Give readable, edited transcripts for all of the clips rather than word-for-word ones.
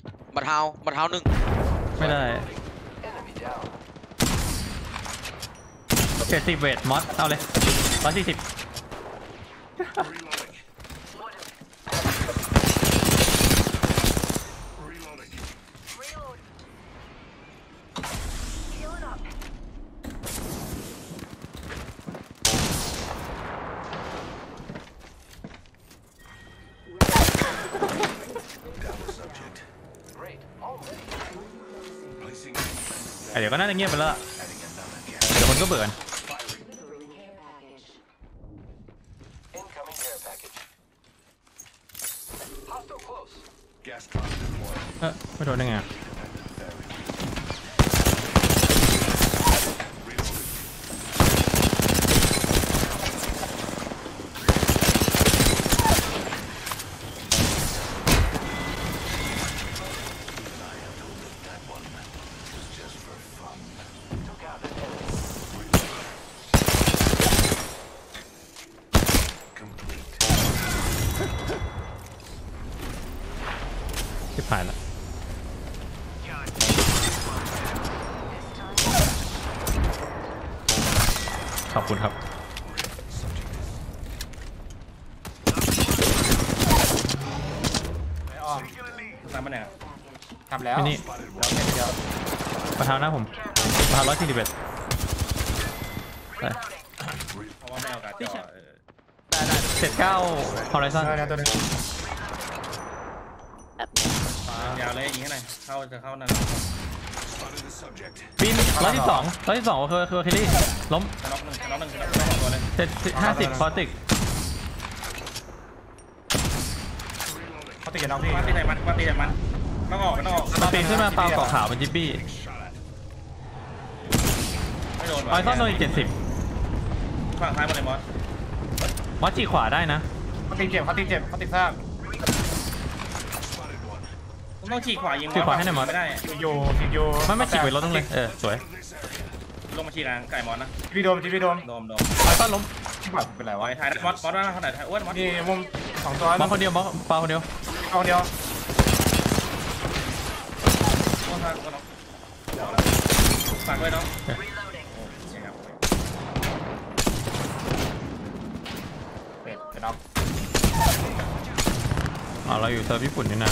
บัตรเท้าหนึ่งไม่ได้70เวทมอสเอาเลย140เดี๋ยวก็น่าจะเงียบไปแล้วเดี๋ยวคนก็เบื่อไม่โดนได้ไงที่ผ่านแล้วขอบคุณครับไม่อ้อมทำมาเนี่ยทำแล้วนี่แล้วแค่เดียวประธานนะผมประธาน141ไปเพราะว่าไม่เอาการจ่อ 79 Horizon ได้ตัวนึงยาวเลยอย่างนี้หน่อยจะเข้านั่นบิน112คือคิลลี่ล้มน็อกหนึ่งตัวเลย 50 คอติกเขาตีกันน้องพี่ว่าตีใส่มันต้องออกมันปีนขึ้นมาเปล่าเกาะขาวเป็นจิบบี้ไม่โดนไอ้ต้นโดนอีก70 ฝั่งซ้ายหมดเลยมอสจีขวาได้นะเขาตีเจ็บเขาตีซากต้องฉีกขวายิงให้หน่อยมอสไม่ได้โยไม่ฉีกไปรถต้องเลยสวยลงมาฉีกกลางไก่มอสนะจีบีโดมไอ้ต้นล้มเป็นไรวะถ่ายมอสว่าเขาถ่ายอ้วนมอสนี่มุม2ตัวมอสคนเดียวมอสปลาคนเดียวฝากไว้น้องเป็ดน้องเราอยู่เซิร์ฟญี่ปุ่นนี่นะ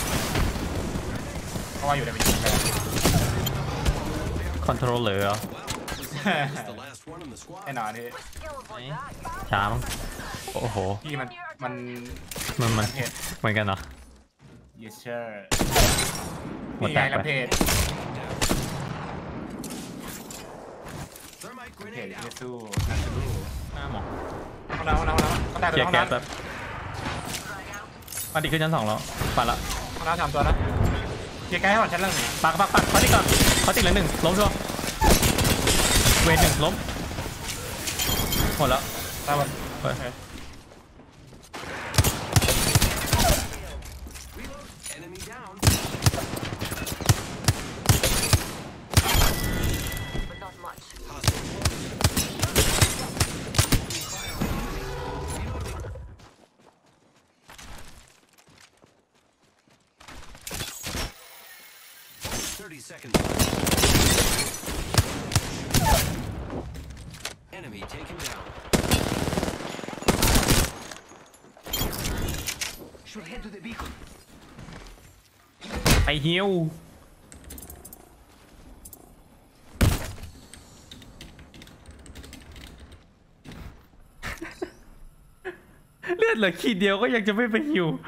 เพราะว่าอยู่ในคอนโทรลเลยเหรอแน่นอนที่ช้ามั้งโอ้โหที่มันเหมือนกันเหรอ yes sir หมดแตกไปเพจเยซูหน้าหมอเขาเกียร์แก๊สแบบมาดีขึ้นชั้น2แล้วปัดละเราทำตัวนะเกียร์แก๊สให้หมดชั้นล่างปักเขาติดก่อนเขาติดเลย1ล้มชัวร์เวท1ล้มหมดแล้วตายหมด 30 seconds. Enemy taken down. Should head to the beacon. ไปฮิวเลือดเหลือขีดเดียวก็ยังจะไม่ไปฮิว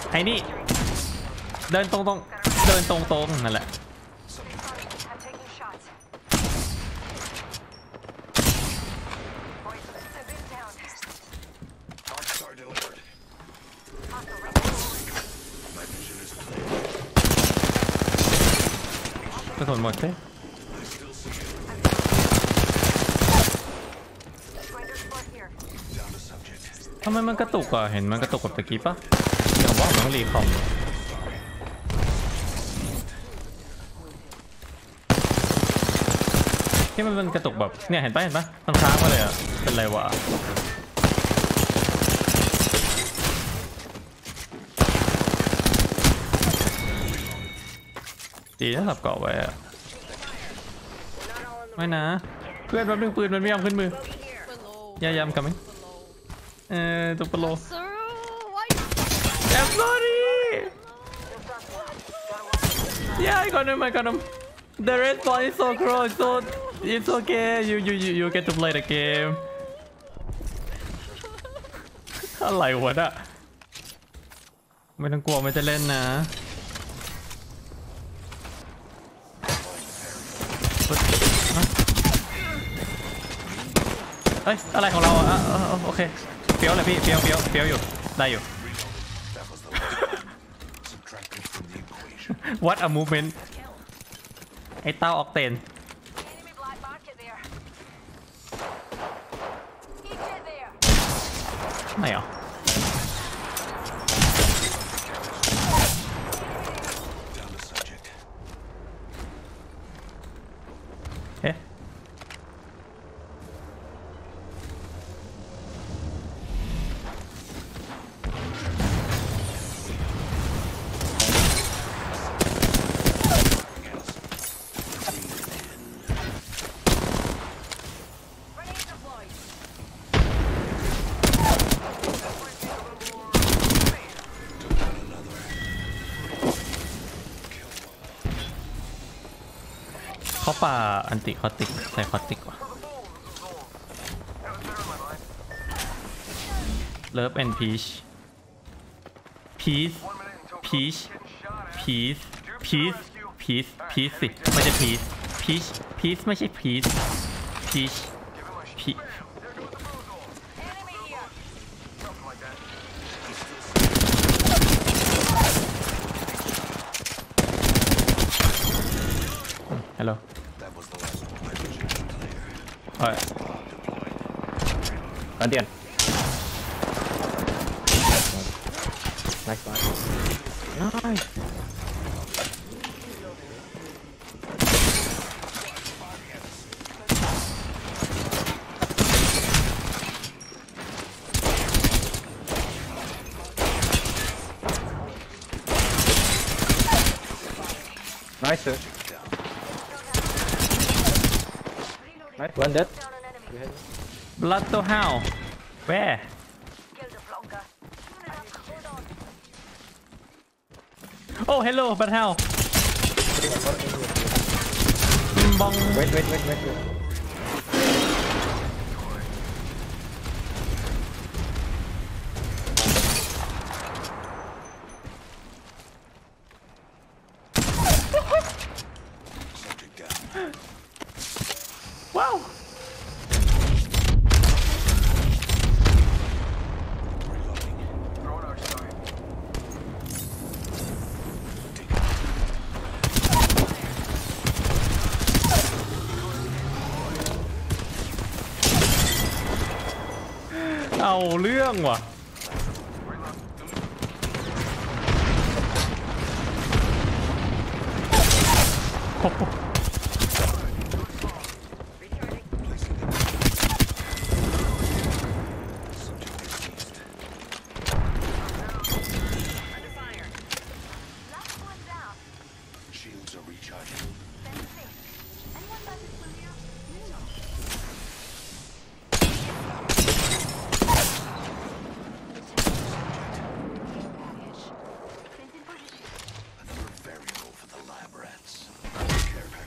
ไอ้นี่เดินตรงเดินตรงนั่นแหละ I'm taking shots. Boys, civilian down. Dark Star delivered. Hostile right forward. My vision is clear. กระสุนหมดเต้ I still see you. Grinder spot here. Down to subject. ทำไมมันกระตุกอ่ะเห็นมันกระตุกกับตะกี้ปะเดี๋ยวว่ามันต้องรีคอมที่มันเป็นกระตุกแบบเนี่ยเห็นปะมันค้างมาเลยอ่ะเป็นไรวะดีนะสับเกาะไว้อะไม่นะเพื่อนมันปืนมันไม่ยอมขึ้นมือ Below. ยำกันไหม Below. ตัวโปร Sir, why you? I'm sorry yeah I got him the respawn is so close so it's okay you get to play the game อะไรวะน่ะไม่ต้องกลัวมันจะเล่นนะเอ้ยอะไรของเราอ่ะโอเคเฟี้ยวเลยพี่เฟี้ยวอยู่ได้อยู่ That was the last one. Subtracted from the equation. what a movement ไอ้เต้าออกเตน Enemy black market there. He's dead there. ไหนอ่ะ Down to subject. เอ๊ะ Grenade deployed. เขาป่าอันติคอติกใส่คอติกว่ะเลิฟแอนพีชพีชสิไม่ใช่พีชไม่ใช่พีช Enemy here. hello That was the last one. My vision is clear. เฮ้ย Deployed. อันเดียน nice one nice nice sir nice one dead Down an enemy. blood to how where Killed a flonker. Soon enough. Hold on. oh hello but how บอง wait Subject down. ว้าว Reloading. เอาเรื่องว่ะโอ้โห Placing them. Subject deceased. Last one down. Shields are recharging. Fencing. Anyone got this from here? No. Fencing position. Another variable for the lab rats. Be careful.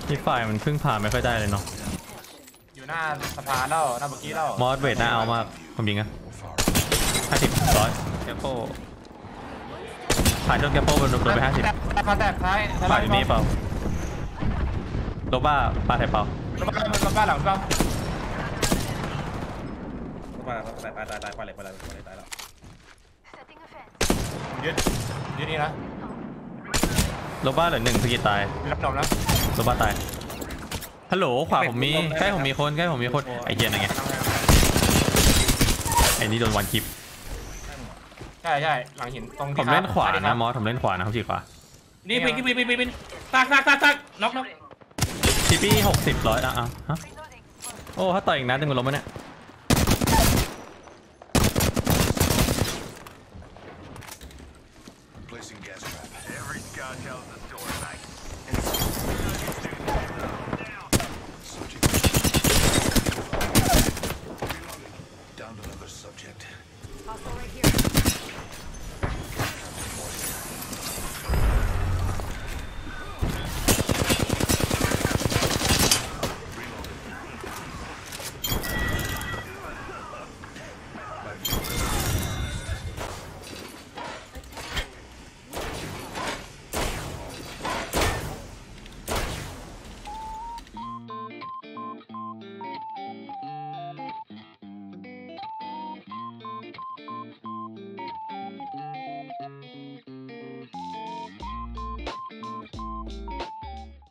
ที่ฝ่ายมันพึ่งผ่านไม่ค่อยได้เลยเนาะอยู่หน้าสะพานแล้วหน้าเมื่อกี้แล้วมอสเวทน่าเอามากผมยิงอะ50 100แกปโป้ผ่านจนแกปโป้โดนไป50 มาแตกซ้ายฝ่ายนี้เปล่าโลบ้าปลาไทยเปล่าลงบ้านหลังเปล่าตายตายแล้ว Setting a fence. ยึดนี่นะโลบ้าเหลือ1สกิลตายรับนมแล้วโลบ้าตายฮัลโหลขวาผมมีใกล้ผมมีคนไอ้เหี้ยนั่นไงไอ้นี่โดนวันคลิปใช่หลังหินตรงผมเล่นขวานะมอสผมเล่นขวานะเขาฉีกขวานี่ปีนตากน็อกทีปี้60 100ฮะโอ้ถ้าต่อยอีกนัดหนึ่งมันล้มไหมเนี่ย Placing gas trap. Every scout tells the story, mate.